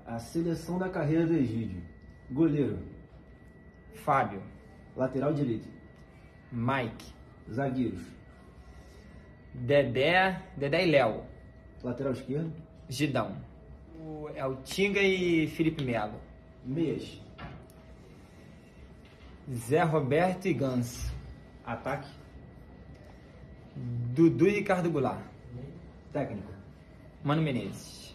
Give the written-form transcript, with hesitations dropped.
A seleção da carreira do Egídio. Goleiro. Fábio. Lateral direito. Mike. Zagueiros. Dedé e Léo. Lateral esquerdo. Gidão. É o Tinga e Felipe Melo. Meias. Zé Roberto e Gans. Ataque. Dudu e Ricardo Goulart. Técnico. Mano Menezes.